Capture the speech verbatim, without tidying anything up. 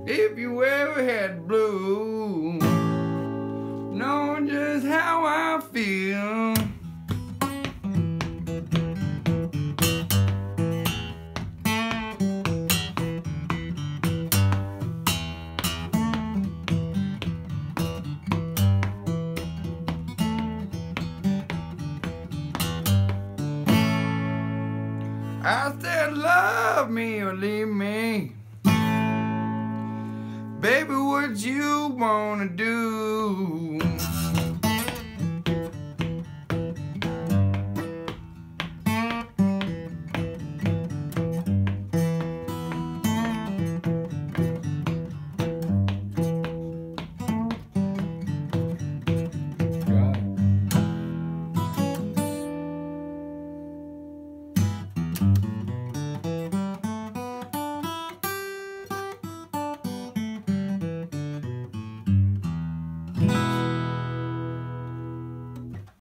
If you ever had blue, know just how I feel. I said love me or leave me. Baby, what you wanna do?